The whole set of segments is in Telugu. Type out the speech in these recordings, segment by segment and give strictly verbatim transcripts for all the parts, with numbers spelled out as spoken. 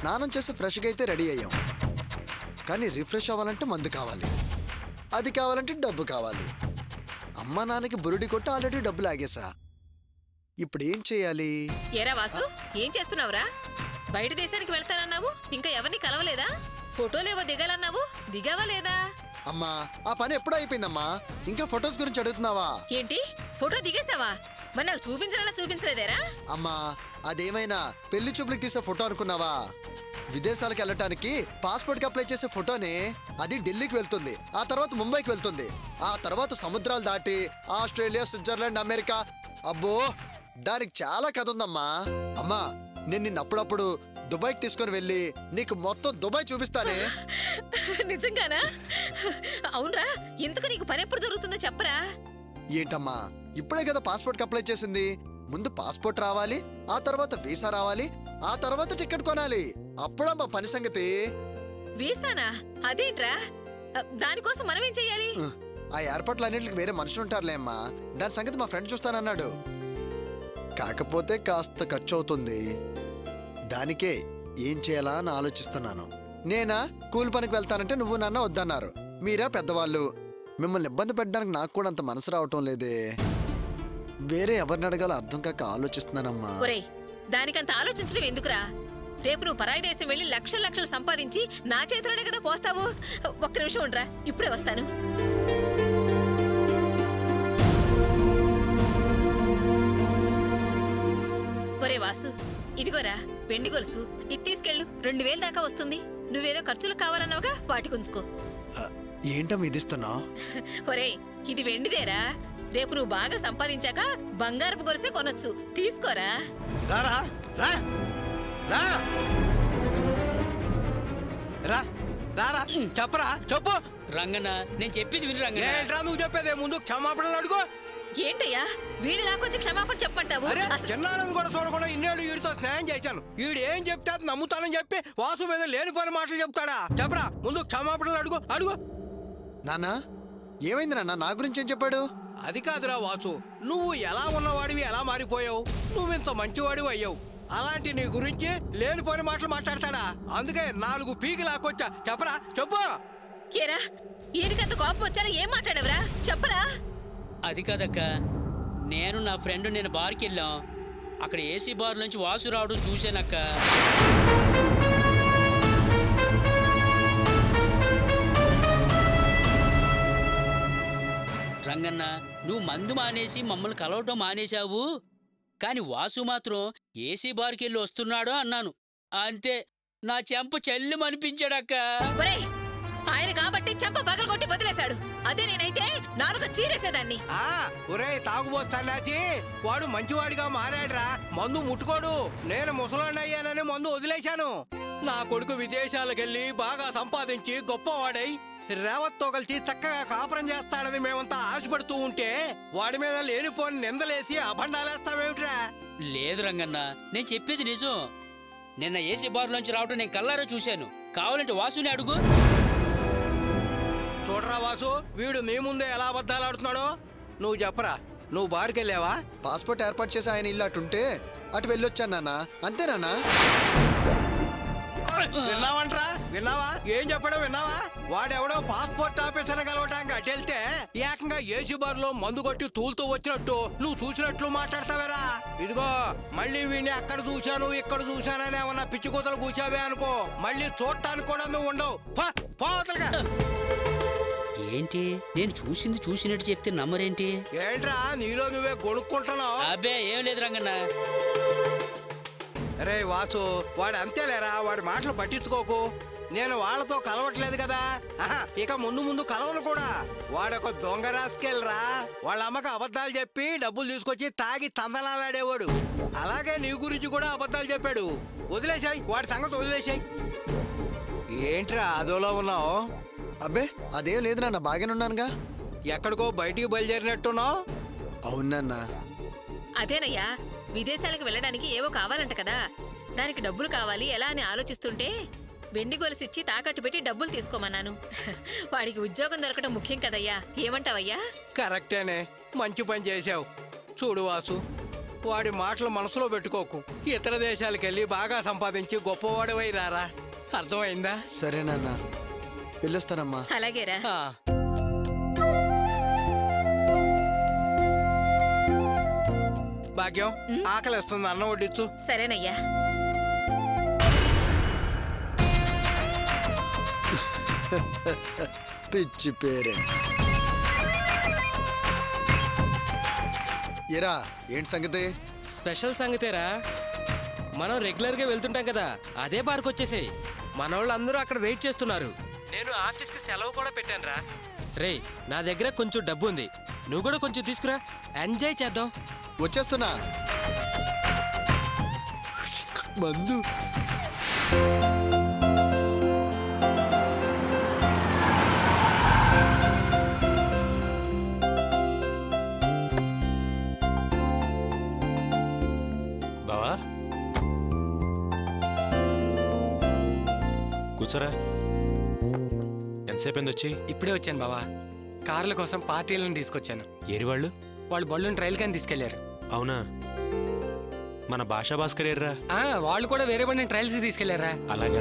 స్నానం చేసి ఫ్రెష్గా అయితే రెడీ అయ్యాం. కానీ రిఫ్రెష్ అవ్వాలంటే మందు కావాలి, అది కావాలంటే డబ్బు కావాలి. అమ్మ నాన్నకి బురుడి కొట్టి ఆల్రెడీ డబ్బులు ఆగేసా. ఇప్పుడు ఏం చేయాలి? ఏరా వాసు, ఏం చేస్తున్నావురా? బయట దేశానికి వెళ్తానన్నావు, ఇంకా ఎవరిని కలవలేదా? ఫోటోలేవో దిగాలన్నావు, దిగావా లేదా? అమ్మా ఆ పని ఎప్పుడూ అయిపోయిందమ్మా, ఇంకా ఫొటోస్ గురించి అడుగుతున్నావా? ఏంటి, ఫోటో దిగేసావా? మరి నాకు చూపించాలన్నా చూపించలేదేరా? అమ్మా అదేమైనా పెళ్లి చూపులకు తీసే ఫోటో అనుకున్నావా? విదేశాలకు వెళ్ళటానికి పాస్పోర్ట్ కి అప్లై చేసే ఫోటోనే. అది ఢిల్లీకి వెళ్తుంది, ఆ తర్వాత ముంబైకి వెళ్తుంది, ఆ తర్వాత సముద్రాలు దాటి ఆస్ట్రేలియా, స్విట్జర్లాండ్, అమెరికా. అబ్బో దానికి చాలా కథ ఉందమ్మా. అమ్మా నేను నిన్ను అప్పుడప్పుడు దుబాయ్కి తీసుకొని వెళ్ళి నీకు మొత్తం దుబాయ్ చూపిస్తానే. నిజంగానా? అవునరా, ఇంతకు నీకు పని ఎప్పుడు దొరుకుతుందో చెప్పరా? ఏంటమ్మా ఇప్పుడే కదా పాస్పోర్ట్ కి అప్లై చేసింది. ముందు పాస్పోర్ట్ రావాలి, ఆ తర్వాత వీసా రావాలి, ఆ తర్వాత టికెట్ కొనాలి. అప్పుడమ్మా పని సంగతి. వీసానా? అదేంట్రా? దానికోసం మనం ఏం చెయ్యాలి? ఆ ఏర్పాట్లు అన్నింటికి వేరే మనుషులు ఉంటారులే అమ్మా. దాని సంగతి మా ఫ్రెండ్ చూస్తానన్నాడు. కాకపోతే కాస్త ఖర్చు అవుతుంది. దానికే ఏం చేయాలా అని ఆలోచిస్తున్నాను. నేనా కూలి పనికి వెళ్తానంటే నువ్వు నాన్న వద్దన్నారు. మీరా పెద్దవాళ్ళు, మిమ్మల్ని ఇబ్బంది పెట్టడానికి నాకు కూడా అంత మనసు రావటం లేదే. వేరే ఎవరిని అడగాలో అర్థం కాక ఆలోచిస్తున్నానమ్మా. దానికంత ఆలోచించడం ఎందుకురా? రేపు నువ్వు పరాయి దేశం వెళ్ళి లక్షల లక్షలు సంపాదించి నా చేతిలోనే కదా పోస్తావు. ఒక్క నిమిషం ఉండరా, ఇప్పుడే వస్తాను. ఒరే వాసు, ఇదిగోరా వెండి గొలుసు, ఇది తీసుకెళ్ళు. రెండు వేలు దాకా వస్తుంది. నువ్వేదో ఖర్చులకు కావాలన్నావుగా, వాటికి ఉంచుకో. ఏంటమ్మా ఇది ఇస్తున్నావు? ఒరే ఇది వెండిదేరా. రేపు నువ్వు బాగా సంపాదించాక బంగారపు గొలుసే కొనొచ్చు. తీసుకోరా. రారా రా రా రా రారా చెప్పరా చెప్పు. రంగన్న నేను చెప్పేది విను రంగన్న. ఏంట్రా నువ్వు చెప్పేదే? ముందు క్షమాపణలు అడుగు. ఏంటయ్యా వీడి లాకొచ్చి క్షమాపణ చెప్పంటావు? చిన్నారని కూడా చూడకుండా ఇన్నేళ్ళు వీడితో స్నేహం చేశాను. వీడు ఏం చెప్తే అది నమ్ముతానని చెప్పి వాసు మీద లేనిపోయిన మాటలు చెప్తాడా? చెప్పరా ముందు క్షమాపణలు అడుగు అడుగు. నాన్నా ఏమైంది నాన్న? నా గురించి ఏం చెప్పాడు? అది కాదురా వాసు, నువ్వు ఎలా ఉన్నవాడివి ఎలా మారిపోయావు. నువ్వింత మంచివాడివి అయ్యావు. అలాంటి నీ గురించి లేనిపోయిన మాటలు మాట్లాడతాడా? అందుకే నాలుగు పీకి లాక్కొచ్చా. చెప్పరా చెప్పు. కేరా ఈయనకంత కోపం వచ్చారా? ఏం మాట్లాడవరా? చెప్పరా. అది కాదక్క, నేను నా ఫ్రెండ్ నేను బార్కి వెళ్ళాం. అక్కడ ఏసీ బార్ నుంచి వాసు రావడం చూశానక్క. రంగన్న నువ్వు మందు మానేసి మమ్మల్ని కలవటం మానేశావు, కాని వాసు మాత్రం ఏసీ బార్కి వెళ్ళి వస్తున్నాడు అన్నాను. అంతే, నా చెంప చెల్లు అనిపించాడక్క. ఆయన కాబట్టి చెంప పగలు కొట్టి వదిలేశాడు. అదే నేనైతే నాలుగు చీరేసేదాన్ని. ఆ ఒరే తాగుబోతు సన్నాసి, వాడు మంచివాడిగా మారాడురా. మందు ముట్టుకోడు. నేను ముసలాన్ని అయ్యానని మందు వదిలేశాను. నా కొడుకు విదేశాలకెళ్ళి బాగా సంపాదించి గొప్పవాడై రేవత్తో కలిసి చక్కగా కాపురం చేస్తాడని మేమంతా ఆశపడుతూ ఉంటే వాడి మీద లేనిపోని నిందలేసి అభండాలేస్తావేమిట్రా? లేదు రంగన్న, నేను చెప్పేది నిజం. నిన్న ఏసీ బార్ నుంచి రావటం నేను కల్లారా చూశాను. కావాలంటే వాసుని అడుగు. చూడరా వాసు, వీడు నీ ముందే ఎలా అబద్ధాలాడుతున్నాడో. నువ్వు చెప్పరా, నువ్వు బార్కి వెళ్ళావా? పాస్పోర్ట్ ఏర్పాటు చేసి ఆయన ఇల్లు అటుంటే అటు వెళ్ళొచ్చాను నాన్న. అంతేనా? విన్నావంట్రా? విన్నావా? ఏం చెప్పడం విన్నావా? వాడెవడో పాస్పోర్ట్ ఆఫీసర్ కలవటానికి అటు వెళ్తే ఏకంగా ఏసీ బార్ లో మందు కొట్టి తూలుతూ వచ్చినట్టు నువ్వు చూసినట్లు మాట్లాడతావేరా? ఇదిగో మళ్ళీ వీడిని అక్కడ చూశాను ఇక్కడ చూశానని ఏమన్నా పిచ్చి కూతలు కూర్చావే అనుకో, మళ్ళీ చూడటానికి కూడా నువ్వు ఉండవు. పోతలుగా. ఏంటి నేను చూసింది చూసినట్టు చెప్తే నమ్మరేంటి? ఏంట్రా నీలో నువ్వే గొడుక్కుంటున్నావు? అబ్బే ఏం లేదు రంగన్న. రే వాసు, వాడు అంతేలేరా, వాడి మాటలు పట్టించుకోకు. నేను వాళ్ళతో కలవట్లేదు కదా, ఇక ముందు ముందు కలవను కూడా. వాడొక దొంగ రాసుకెళ్ళరా. వాళ్ళ అమ్మకి అబద్ధాలు చెప్పి డబ్బులు తీసుకొచ్చి తాగి తందనాలాడేవాడు. అలాగే నీ గురించి కూడా అబద్ధాలు చెప్పాడు. వదిలేసాయి వాడి సంగతి, వదిలేసాయి. ఏంట్రా అదోలో ఉన్నావు? అబ్బే అదేం లేదు నాన్న, బాగానున్నానుగా. ఎక్కడికో బయటికి బయలుదేరినట్టున్నావు? అవునన్నా. అదేనయ్యా, విదేశాలకు వెళ్ళడానికి ఏవో కావాలంట కదా, దానికి డబ్బులు కావాలి ఎలా అని ఆలోచిస్తుంటే వెండి గొలుసిచ్చి తాకట్టు పెట్టి డబ్బులు తీసుకోమన్నాను. వాడికి ఉద్యోగం దొరకడం ముఖ్యం కదయ్యా, ఏమంటావయ్యా? కరెక్టేనే, మంచి పని చేశావు. చూడు వాసు, వాడి మాటలు మనసులో పెట్టుకోకు. ఇతర దేశాలకు వెళ్ళి బాగా సంపాదించి గొప్పవాడివై రారా. అర్థమైందా? సరేనన్నా, వెళ్ళొస్తానమ్మా. అలాగేరా. ఆ. భాగ్యం, ఆకలిస్తుంది, అన్నం వడ్డించు. సరేనయ్యా. పిచ్చి పేరెంట్స్. ఎరా, ఏంటి సంగతి? స్పెషల్ సంగతేరా. మనం రెగ్యులర్గా వెళ్తుంటాం కదా, అదే బార్కి వచ్చేసాయి. మన వాళ్ళు అందరూ అక్కడ వెయిట్ చేస్తున్నారు. నేను ఆఫీస్కి సెలవు కూడా పెట్టాను రా. రే, నా దగ్గర కొంచెం డబ్బు ఉంది, నువ్వు కూడా కొంచెం తీసుకురా, ఎంజాయ్ చేద్దాం. వచ్చేస్తున్నా. మందు. బావా, కూర్చోరా. ఎంతసేపు వచ్చి? ఇప్పుడే వచ్చాను బావా. కార్ల కోసం పార్టీలను తీసుకొచ్చాను. ఏరి వాళ్ళు? వాళ్ళు బళ్ళుని ట్రైల్ కానీ తీసుకెళ్లారు. అవునా? మన భాషా భాస్కర్ ఏర్రా? ఆ, వాళ్ళు కూడా వేరే బండిని ట్రైల్స్ తీసుకెళ్లారా. అలాగా?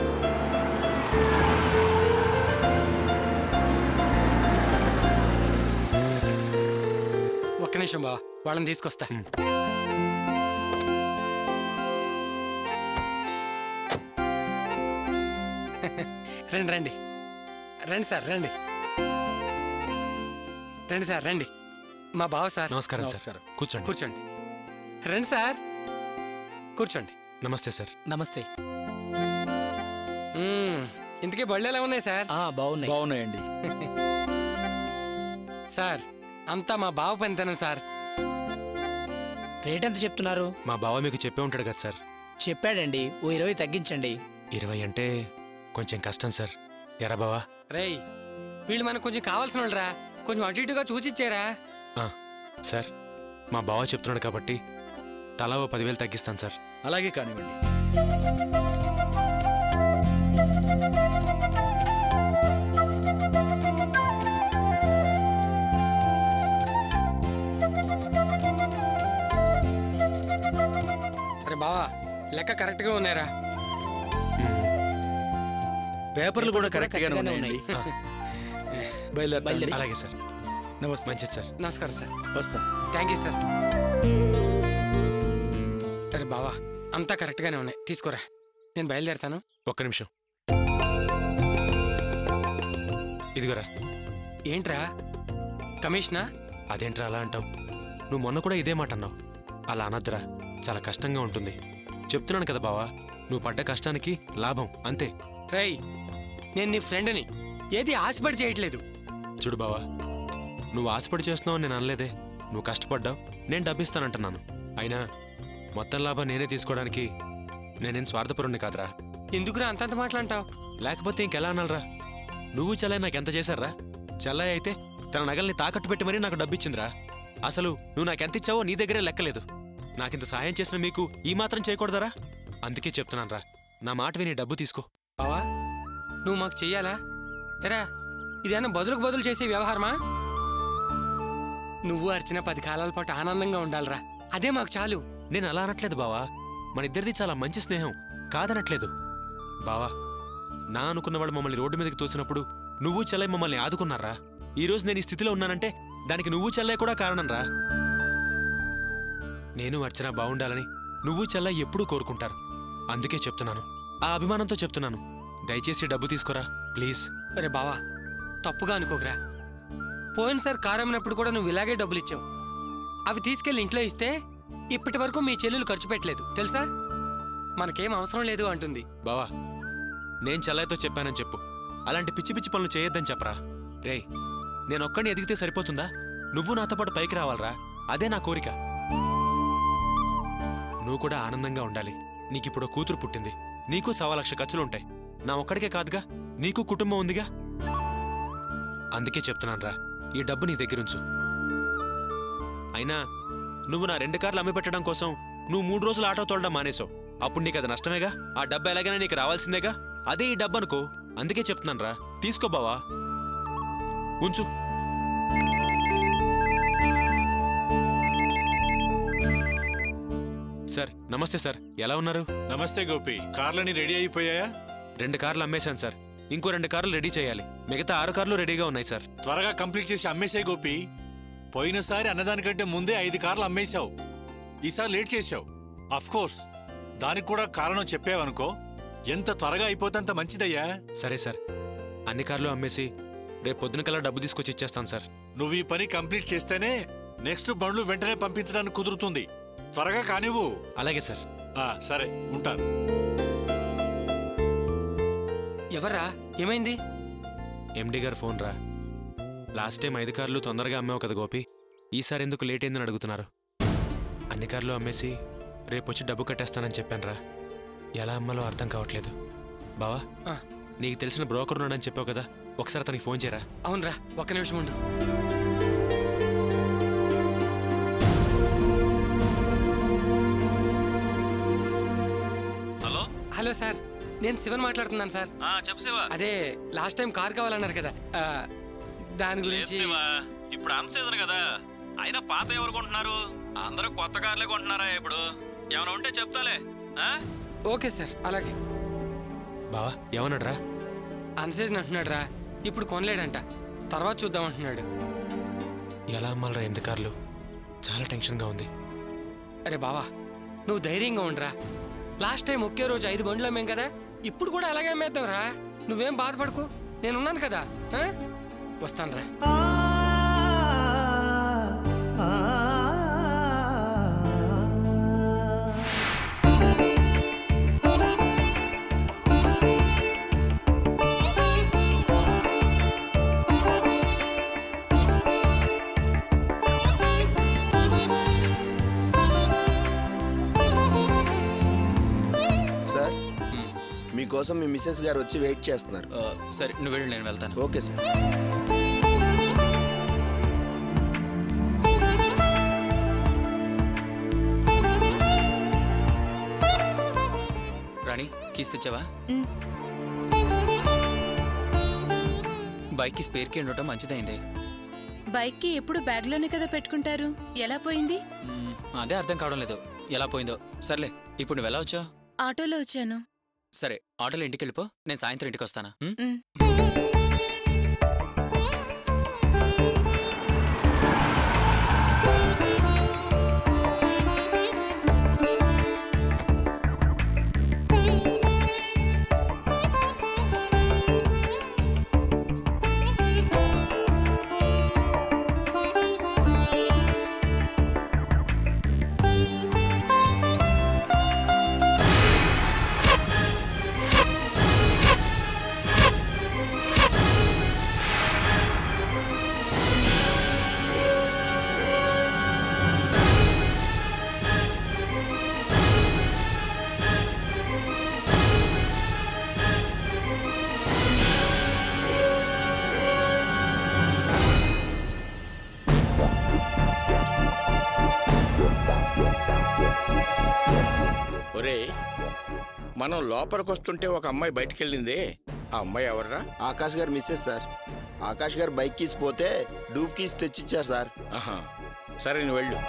ఒక్క నిమిషం బావా, వాళ్ళని తీసుకొస్తా. రండి రండి రండి సార్, రండి రండి సార్, రండి. మా బావ సార్. నమస్కారం సార్. కూర్చోండి. కూర్చోండి. రండి సార్, కూర్చోండి. నమస్తే సార్. నమస్తే. మ్మ్, ఇంతకీ బళ్ళు ఎలా ఉన్నాయి సార్? బాగున్నాయి. బాగున్నాయండి సార్. అంతా మా బావ పనితనం సార్. రేట్ ఎంత చెప్తున్నారు? మా బావ మీకు చెప్పే ఉంటాడు కదా సార్. చెప్పాడండి, ఓ ఇరవై తగ్గించండి. ఇరవై అంటే కొంచెం కష్టం సార్. ఎరా బావా? రేయ్, వీళ్ళు మనకు కొంచెం కావాల్సిన వాళ్ళరా, కొంచెం అటు ఇటుగా చూసిచ్చారా. సార్, మా బావ చెప్తున్నాడు కాబట్టి తలా ఓ పదివేలు తగ్గిస్తాను సార్. అలాగే కానివ్వండి. అరే బావా, లెక్క కరెక్ట్ గా ఉన్నారా? పేపర్లు కూడా కరెక్ట్ గానే ఉన్నాయండి. బయలుదేరండి. అలాగే సార్. నమస్తే. మంచిది సార్. నమస్కారం సార్. వస్తా. Thank you sir. అరే బావా, అంతా కరెక్ట్ గానే ఉన్నాయి, తీసుకోరా. నేను బయలుదేరుతాను. ఒక్క నిమిషం. ఇదిగోరా. ఏంట్రా కమిషనా? అదేంట్రా అలా అంటావు? నువ్వు మొన్న కూడా ఇదే మాట అన్నావు. అలా అనద్దురా, చాలా కష్టంగా ఉంటుంది. చెప్తున్నాను కదా బావా, నువ్వు పడ్డ కష్టానికి లాభం అంతే. రై, నేను నీ ఫ్రెండ్ని, ఏది ఆశపడి చేయట్లేదు. చూడు బావా, నువ్వు ఆశపడి చేస్తున్నావు నేను అనలేదే. నువ్వు కష్టపడ్డావు, నేను డబ్బిస్తానంటున్నాను. అయినా మొత్తం లాభం నేనే తీసుకోవడానికి నేనేం స్వార్థపరుణ్ణి కాదురా. ఎందుకురా అంతంత మాట్లాంటావు? లేకపోతే ఇంకెలా అనాలరా? నువ్వు చెల్లయ్య నాకు ఎంత చేశారా? చెల్లయ్య అయితే తన నగల్ని తాకట్టు పెట్టి మరీ నాకు డబ్బిచ్చిందిరా. అసలు నువ్వు నాకెంత ఇచ్చావో నీ దగ్గరే లెక్కలేదు. నాకింత సాయం చేసిన మీకు ఈ మాత్రం చేయకూడదరా? అందుకే చెప్తున్నాను రా, నా మాట విని డబ్బు తీసుకో. బావా, నువ్వు మాకు చెయ్యాలా? ఎరా, ఇదేనా బదులుకు బదులు చేసే వ్యవహారమా? నువ్వు అర్చిన పది కాలాల పాటు ఆనందంగా ఉండాలిరా, అదే మాకు చాలు. నేను అలా అనట్లేదు బావా, మన ఇద్దరిది చాలా మంచి స్నేహం, కాదనట్లేదు. బావా, నా అనుకున్నవాడు మమ్మల్ని రోడ్డు మీదకి తోసినప్పుడు నువ్వు చెల్లయ్య మమ్మల్ని ఆదుకున్నారా. ఈరోజు నేను ఈ స్థితిలో ఉన్నానంటే దానికి నువ్వు చెల్లయ్య కూడా కారణం రా. నేను అర్చన బాగుండాలని నువ్వు చెల్లయ్య ఎప్పుడూ కోరుకుంటారు. అందుకే చెప్తున్నాను, ఆ అభిమానంతో చెప్తున్నాను. దయచేసి డబ్బు తీసుకోరా ప్లీజ్. అరే బావా, తప్పుగా అనుకోకరా. పోయినసారి కారు అమ్మినప్పుడు కూడా నువ్వు ఇలాగే డబ్బులు ఇచ్చావు. అవి తీసుకెళ్లి ఇంట్లో ఇస్తే ఇప్పటి వరకు మీ చెల్లెలు ఖర్చు పెట్టలేదు తెలుసా. మనకేం అవసరం లేదు అంటుంది. బావా, నేను చెల్లయ్యతో చెప్పానని చెప్పు, అలాంటి పిచ్చి పిచ్చి పనులు చేయొద్దని చెప్పరా. రేయ్, నేనొక్కడిని ఎదిగితే సరిపోతుందా? నువ్వు నాతో పాటు పైకి రావాలరా, అదే నా కోరిక. నువ్వు కూడా ఆనందంగా ఉండాలి. నీకిప్పుడు కూతురు పుట్టింది, నీకు సవా లక్ష ఖర్చులుంటాయి. నా ఒక్కడికే కాదుగా, నీకు కుటుంబం ఉందిగా. అందుకే చెప్తున్నానురా, ఈ డబ్బు నీ దగ్గరుంచు. అయినా నువ్వు నా రెండు కార్లు అమ్మి పెట్టడం కోసం నువ్వు మూడు రోజులు ఆటో తోలడం మానేసావు. అప్పుడు నీకు అది నష్టమేగా. ఆ డబ్బు ఎలాగైనా నీకు రావాల్సిందేగా. అదే ఈ డబ్బు అనుకో. అందుకే చెప్తున్నానురా, తీసుకో బావా, ఉంచు. సార్ నమస్తే సార్, ఎలా ఉన్నారు? నమస్తే గోపి, కార్లని రెడీ అయిపోయాయా? రెండు కార్లు అమ్మేశాను సార్, ఇంకో రెండు కార్లు రెడీ చేయాలి. మిగతా ఆరు కార్లు రెడీగా ఉన్నాయి సార్. త్వరగా కంప్లీట్ చేసి అమ్మేసే గోపి. పోయినసారి అన్నదానికంటే ముందే ఐదు కార్లు అమ్మేశావు, ఈసారి లేట్ చేశావు. అఫ్ కోర్స్ దానికి కూడా కారణం చెప్పావనుకో, ఎంత త్వరగా అయిపోతే అంత మంచిదయ్యా. సరే సార్, అన్ని కార్లు అమ్మేసి రేపు పొద్దున కల్లా డబ్బు తీసుకొచ్చి ఇచ్చేస్తాను సార్. నువ్వు ఈ పని కంప్లీట్ చేస్తేనే నెక్స్ట్ బండ్లు వెంటనే పంపించడానికి కుదురుతుంది. త్వరగా కానివ్వు. అలాగే సార్. సరే ఉంటాను. ఎవర్రా, ఏమైంది? ఎండి గారు ఫోన్ రా. లాస్ట్ టైం ఐదు కార్లు తొందరగా అమ్మావు కదా గోపి, ఈసారి ఎందుకు లేట్ అయిందని అడుగుతున్నారు. అన్ని కార్లు అమ్మేసి రేపు వచ్చి డబ్బు కట్టేస్తానని చెప్పాను రా. ఎలా అమ్మాలో అర్థం కావట్లేదు. బావా, నీకు తెలిసిన బ్రోకర్ ఉన్నాడని చెప్పావు కదా, ఒకసారి తనకి ఫోన్ చేయరా. అవునరా, ఒక్క నిమిషం ఉండు. హలో హలో సార్, నేను శివన్ మాట్లాడుతున్నాను సార్. చెప్పు శివ. అదే లాస్ట్ టైం కార్ కావాలన్నారు కదా, ఆ, దాని గురించి. ఇప్పుడు అన్ సీజన్ కదా, అయినా పాత ఎవరు కొంటున్నారు? అందరూ కొత్త కార్లే కొంటున్నారా ఇప్పుడు? ఏమైనా ఉంటే చెప్తాలే. ఓకే సార్, అలాగే. బావా ఏమన్నాడు రా? అన్సీజన్ అంటున్నాడు రా, ఇప్పుడు కొనలేడంట, తర్వాత చూద్దాం అంటున్నాడు. ఎలా అమ్మాలరా ఎనిమిది కార్లు? చాలా టెన్షన్గా ఉంది. అరే బావా, నువ్వు ధైర్యంగా ఉండరా. లాస్ట్ టైం ఒకే రోజు ఐదు బండ్లు అమ్మేం కదా, ఇప్పుడు కూడా అలాగే అమ్మేద్దాం రా. నువ్వేం బాధపడకు, నేనున్నాను కదా. వస్తాను రా. మీకోసం మీ మిసెస్ గారు వచ్చి వెయిట్ చేస్తున్నారు. సరే నువ్వు వెళ్ళు, నేను వెళ్తాను. Okay sir. రాణి, కీస్ తెచ్చావా? బైక్ కి స్పేర్ కి ఉండటం మంచిదైంది. బైక్ కి ఎప్పుడు బ్యాగ్ లోనే కదా పెట్టుకుంటారు, ఎలా పోయింది? అదే అర్థం కావడం లేదు, ఎలా పోయిందో. సర్లే, ఇప్పుడు నువ్వు ఎలా వచ్చావు? ఆటోలో వచ్చాను. సరే, ఆటోలో ఇంటికి వెళ్ళిపో, నేను సాయంత్రం ఇంటికి వస్తానా? మనం లోపలికి వస్తుంటే ఒక అమ్మాయి బయటికి వెళ్ళిందే, ఆ అమ్మాయి ఎవర్రా? ఆకాష్ గారు మిస్సెస్ సార్. ఆకాష్ గారు బైక్ కీస్ పోతే డూబ్ కీస్ తెచ్చిచ్చారు సార్. ఆహా, సరే నువ్వు వెళ్ళు.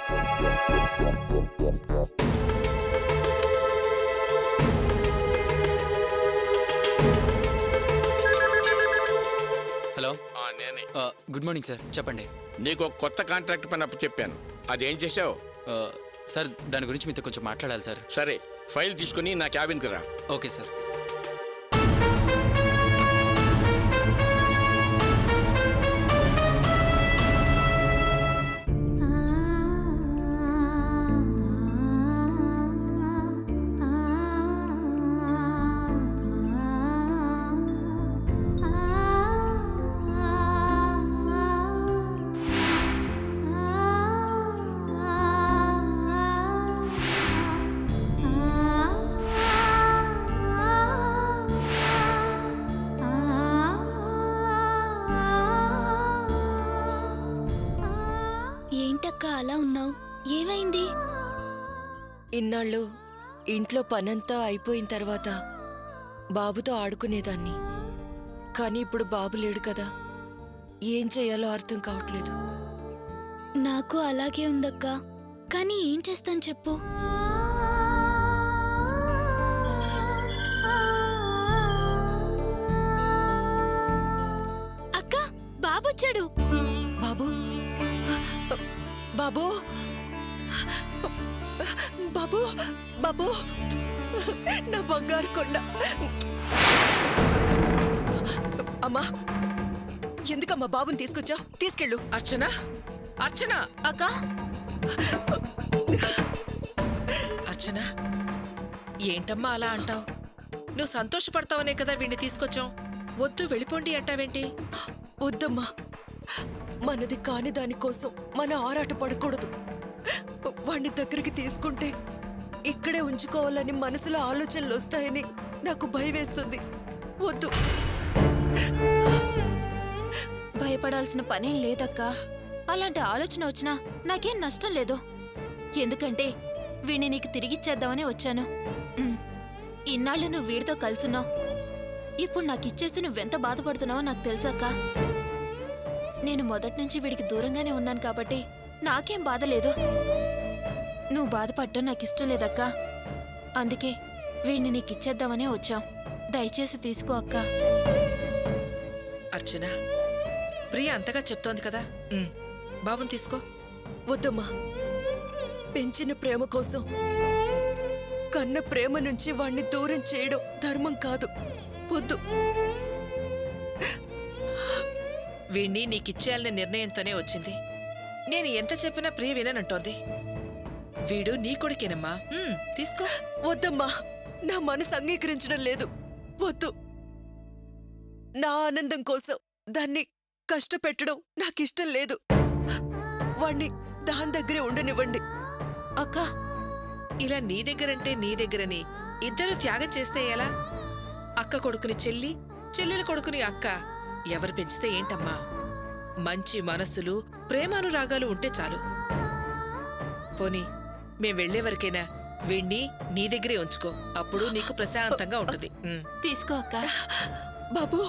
హలో, నేనే. గుడ్ మార్నింగ్ సార్, చెప్పండి. నీకు ఒక కొత్త కాంట్రాక్ట్ పని అప్పు చెప్పాను, అదేం చేసావు? సార్, దాని గురించి మీతో కొంచెం మాట్లాడాలి సార్. సరే, ఫైల్ తీసుకుని నా క్యాబిన్కి రా. Okay sir. అలా ఉన్నావు, ఏమైంది? ఇన్నాళ్ళు ఇంట్లో పనంతా అయిపోయిన తర్వాత బాబుతో ఆడుకునేదాన్ని, కానీ ఇప్పుడు బాబు లేడు కదా, ఏం చేయాలో అర్థం కావట్లేదు. నాకు అలాగే ఉందక్కా, కానీ ఏం చేస్తాను చెప్పు. బాబు బాబు బాబు నా బంగారు కొండ. అమ్మా ఎందుకమ్మా బాబుని తీసుకొచ్చావు? తీసుకెళ్ళు. అర్చన అర్చన అక్క అర్చన ఏంటమ్మా అలా అంటావు? నువ్వు సంతోషపడతావనే కదా వీడిని తీసుకొచ్చావు. వద్దు వెళ్ళిపోండి అంటావేంటి? వద్దమ్మా, మనది కాని దానికోసం మన ఆరాట పడకూడదు. వాణ్ణి దగ్గరికి తీసుకుంటే ఇక్కడే ఉంచుకోవాలని మనసులో ఆలోచనలు వస్తాయని నాకు భయం వేస్తుంది. వద్దు. భయపడాల్సిన పనేం లేదక్క. అలాంటి ఆలోచన వచ్చినా నాకేం నష్టం లేదు. ఎందుకంటే వీణ్ణి నీకు తిరిగిచ్చేద్దామని వచ్చాను. ఉమ్, ఇన్నాళ్ళు నువ్వు వీడితో కలుసున్నావు. ఇప్పుడు నాకు ఇచ్చేసి నువ్వెంత బాధపడుతున్నావో నాకు తెలుసక్క. నేను మొదటి నుంచి వీడికి దూరంగానే ఉన్నాను కాబట్టి నాకేం బాధ లేదు. నువ్వు బాధపడటం నాకు ఇష్టం లేదక్క. అందుకే వీడిని నీకు ఇచ్చేద్దామనే వచ్చాం. దయచేసి తీసుకో అక్క. అర్చన ప్రియ అంతగా చెప్తోంది కదా, ఉమ్, బాబుని తీసుకో. వద్దమ్మా, పెంచిన ప్రేమ కోసం కన్న ప్రేమ నుంచి వాణ్ణి దూరం చేయడం ధర్మం కాదు. వద్దు. వీణ్ణి నీకిచ్చేయాలనే నిర్ణయంతోనే వచ్చింది. నేను ఎంత చెప్పినా ప్రియ విననంటోంది. వీడు నీ కొడుకేనమ్మా, ఉమ్, తీసుకో. వద్దమ్మా, నా మనసు అంగీకరించడం లేదు. వద్దు. నా ఆనందం కోసం దాన్ని కష్టపెట్టడం నాకిష్టం లేదు. వాణ్ణి దాని దగ్గరే ఉండనివ్వండి. అక్క ఇలా నీ దగ్గరంటే నీ దగ్గరని ఇద్దరు త్యాగం చేస్తే ఎలా? అక్క కొడుకుని చెల్లి, చెల్లెల కొడుకుని అక్క ఎవరు పెంచితే ఏంటమ్మా? మంచి మనసులు, ప్రేమానురాగాలు ఉంటే చాలు. పోనీ మేం వెళ్లేవరకైనా వీణ్ణి నీ దగ్గరే ఉంచుకో. అప్పుడు నీకు ప్రశాంతంగా ఉంటుంది. ఉమ్. తీసుకో అక్క. బాబు.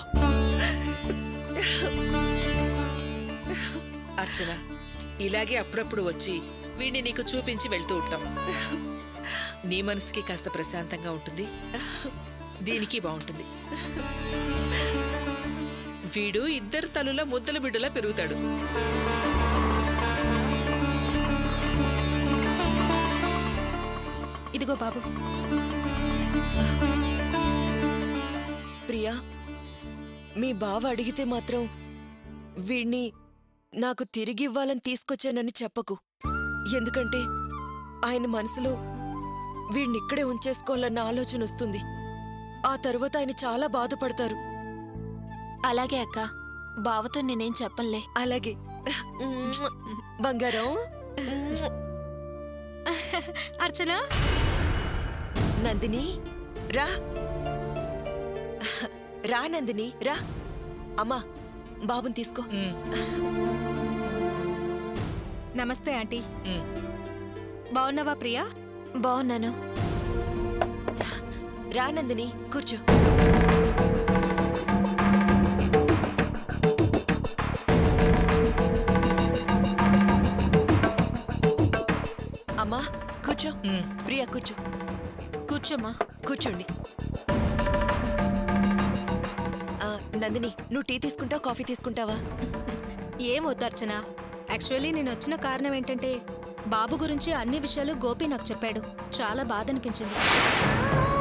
అర్చన ఇలాగే అప్పుడప్పుడు వచ్చి వీణ్ణి నీకు చూపించి వెళ్తూ ఉంటాం. నీ మనసుకి కాస్త ప్రశాంతంగా ఉంటుంది, దీనికి బాగుంటుంది. వీడు ఇద్దరు తల్లుల ముద్దల బిడ్డలా పెరుగుతాడు. ఇదిగో బాబు. ప్రియా, మీ బావ అడిగితే మాత్రం వీణ్ణి నాకు తిరిగి ఇవ్వాలని తీసుకొచ్చానని చెప్పకు. ఎందుకంటే ఆయన మనసులో వీణ్ణిక్కడే ఉంచేసుకోవాలన్న ఆలోచన వస్తుంది. ఆ తరువాత ఆయన చాలా బాధపడతారు. అలాగే అక్క, బావతో నేనేం చెప్పంలే. అలాగే బంగారం. అర్చన, నందిని రా రా నందిని రా. అమ్మా బాబుని తీసుకో. నమస్తే ఆంటీ. బాగున్నావా ప్రియా? బాగున్నాను. రా నందిని కూర్చో. అమ్మా కూర్చో. ప్రియా కూర్చో. కూర్చోమ్మా. కూర్చోండి. నందిని, నువ్వు టీ తీసుకుంటావా, కాఫీ తీసుకుంటావా? ఏం వద్దు అర్చన. యాక్చువల్లీ నేను వచ్చిన కారణం ఏంటంటే బాబు గురించి అన్ని విషయాలు గోపి నాకు చెప్పాడు. చాలా బాధ అనిపించింది.